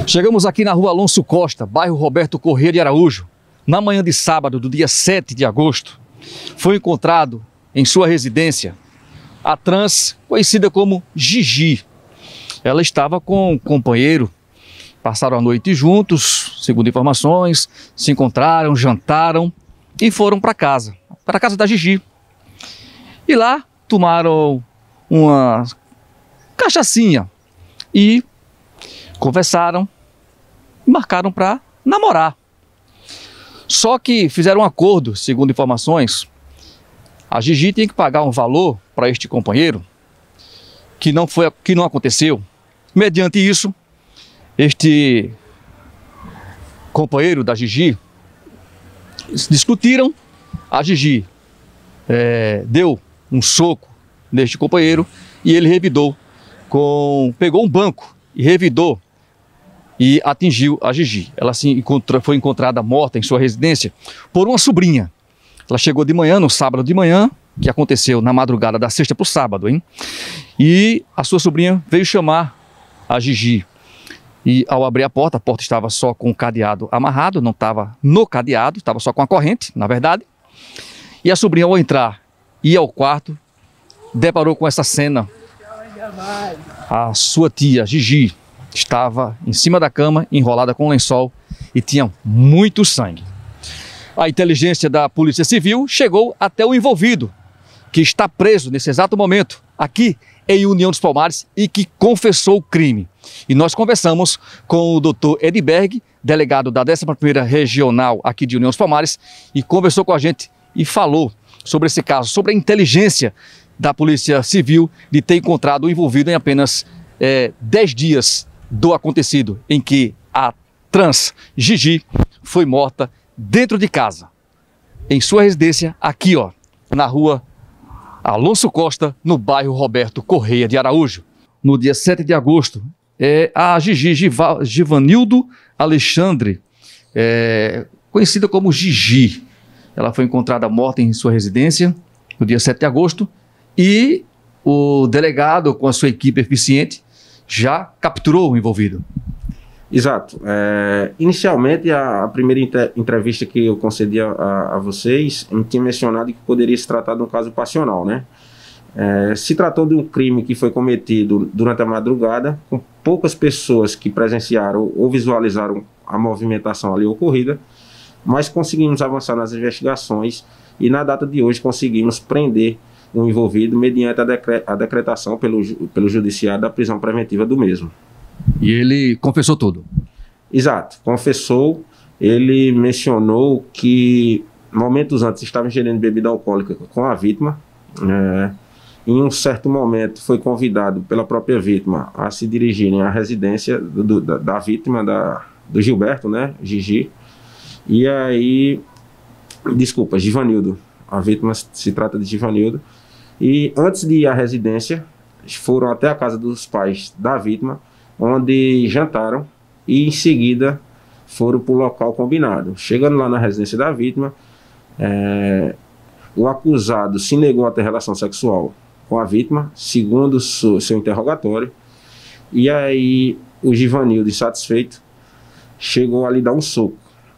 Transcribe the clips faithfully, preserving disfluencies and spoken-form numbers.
Chegamos aqui na rua Alonso Costa, bairro Roberto Corrêa de Araújo. Na manhã de sábado, do dia sete de agosto, foi encontrado em sua residência a trans conhecida como Gigi. Ela estava com um companheiro, passaram a noite juntos, segundo informações, se encontraram, jantaram e foram para casa, para a casa da Gigi. E lá tomaram uma cachaçinha e conversaram e marcaram para namorar. Só que fizeram um acordo, segundo informações, a Gigi tinha que pagar um valor para este companheiro, que não foi, que não aconteceu. Mediante isso, este companheiro da Gigi discutiram, a Gigi é, deu um soco neste companheiro e ele revidou, com, pegou um banco e revidou e atingiu a Gigi. Ela se encontra, foi encontrada morta em sua residência por uma sobrinha. Ela chegou de manhã, no sábado de manhã, que aconteceu na madrugada da sexta para o sábado, hein? E a sua sobrinha veio chamar a Gigi. E ao abrir a porta, a porta estava só com o cadeado amarrado, não estava no cadeado, estava só com a corrente, na verdade. E a sobrinha, ao entrar e ir ao quarto, deparou com essa cena. A sua tia, Gigi, estava em cima da cama, enrolada com um lençol e tinha muito sangue. A inteligência da Polícia Civil chegou até o envolvido, que está preso nesse exato momento, aqui em União dos Palmares, e que confessou o crime. E nós conversamos com o doutor Edberg, delegado da décima primeira Regional aqui de União dos Palmares, e conversou com a gente e falou sobre esse caso, sobre a inteligência da Polícia Civil de ter encontrado o envolvido em apenas é, dez dias do acontecido, em que a trans Gigi foi morta dentro de casa, em sua residência, aqui ó, na rua Alonso Costa, no bairro Roberto Corrêa de Araújo. No dia sete de agosto, é, a Gigi Giva, Givanildo Alexandre, é, conhecida como Gigi, ela foi encontrada morta em sua residência no dia sete de agosto e o delegado, com a sua equipe eficiente, já capturou o envolvido. Exato. É, inicialmente, a, a primeira inter, entrevista que eu concedi a, a, a vocês, eu tinha mencionado que poderia se tratar de um caso passional, né? É, se tratou de um crime que foi cometido durante a madrugada, com poucas pessoas que presenciaram ou visualizaram a movimentação ali ocorrida, mas conseguimos avançar nas investigações e na data de hoje conseguimos prender o envolvido mediante a, decre, a decretação pelo, pelo judiciário da prisão preventiva do mesmo. E ele confessou tudo? Exato, confessou. Ele mencionou que momentos antes estava ingerindo bebida alcoólica com a vítima. É, em um certo momento foi convidado pela própria vítima a se dirigirem à residência do, do, da, da vítima, da, do Gilberto, né, Gigi. E aí, desculpa, Givanildo, a vítima se trata de Givanildo. E antes de ir à residência, foram até a casa dos pais da vítima, onde jantaram e em seguida foram para o local combinado. Chegando lá na residência da vítima, é, o acusado se negou a ter relação sexual com a vítima, segundo seu, seu interrogatório, e aí o Givanildo, insatisfeito, chegou a lhe dar um soco.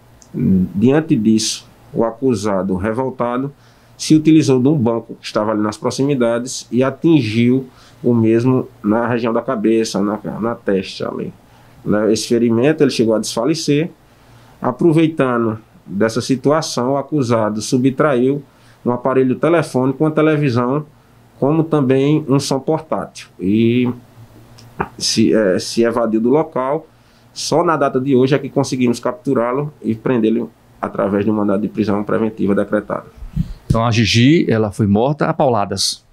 Diante disso, o acusado, revoltado, se utilizou de um banco que estava ali nas proximidades e atingiu o mesmo na região da cabeça, na, na testa ali. Esse ferimento, ele chegou a desfalecer. Aproveitando dessa situação, o acusado subtraiu um aparelho telefônico, uma televisão, como também um som portátil. E se, é, se evadiu do local. Só na data de hoje é que conseguimos capturá-lo e prendê-lo através de um mandado de prisão preventiva decretado. Então a Gigi, ela foi morta a pauladas.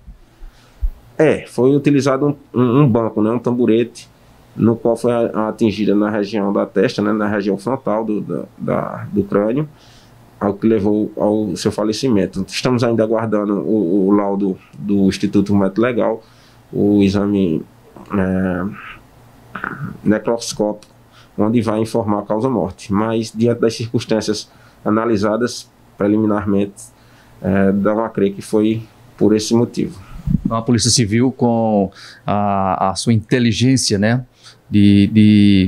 É, foi utilizado um, um, um banco, né, um tamborete, no qual foi atingida na região da testa, né, na região frontal do, da, da, do crânio, ao que levou ao seu falecimento. Estamos ainda aguardando o, o laudo do Instituto Médico Legal, o exame é, necroscópico, onde vai informar a causa-morte. Mas, diante das circunstâncias analisadas preliminarmente, é, dão a crer que foi por esse motivo. Então, a Polícia Civil, com a, a sua inteligência, né, de, de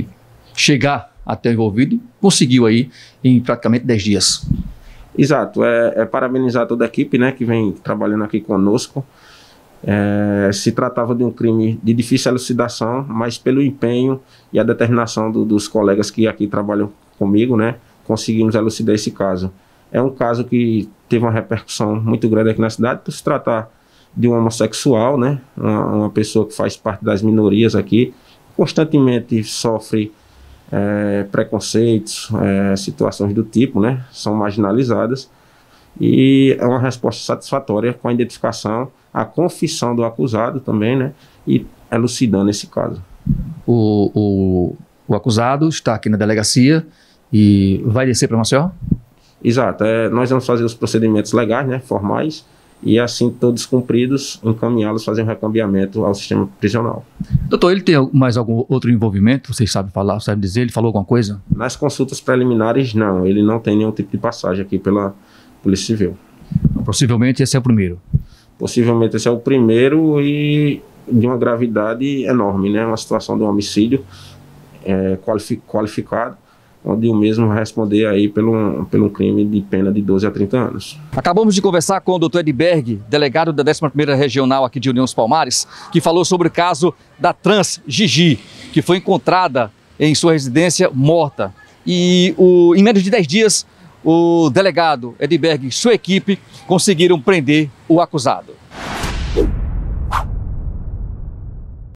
chegar até o envolvido, conseguiu aí em praticamente dez dias. Exato, é, é parabenizar toda a equipe, né, que vem trabalhando aqui conosco. É, se tratava de um crime de difícil elucidação, mas pelo empenho e a determinação do, dos colegas que aqui trabalham comigo, né, conseguimos elucidar esse caso. É um caso que teve uma repercussão muito grande aqui na cidade, por se tratar de um homossexual, né, uma, uma pessoa que faz parte das minorias aqui, constantemente sofre é, preconceitos, é, situações do tipo, né, são marginalizadas, e é uma resposta satisfatória com a identificação, a confissão do acusado também, né, e elucidando esse caso. O, o, o acusado está aqui na delegacia e vai descer para Maceió? Exato, é, nós vamos fazer os procedimentos legais, né, formais, e assim todos cumpridos, encaminhá-los, fazer um recambiamento ao sistema prisional. Doutor, ele tem mais algum outro envolvimento? Vocês sabem falar, sabem dizer? Ele falou alguma coisa? Nas consultas preliminares, não, ele não tem nenhum tipo de passagem aqui pela Polícia Civil. Possivelmente esse é o primeiro. Possivelmente esse é o primeiro e de uma gravidade enorme, né? Uma situação de um homicídio é, qualific, qualificado, onde o mesmo vai responder aí pelo, pelo crime de pena de doze a trinta anos. Acabamos de conversar com o doutor Edberg, delegado da décima primeira Regional aqui de União dos Palmares, que falou sobre o caso da trans Gigi, que foi encontrada em sua residência morta. E o, em menos de dez dias, o delegado Edberg e sua equipe conseguiram prender o acusado.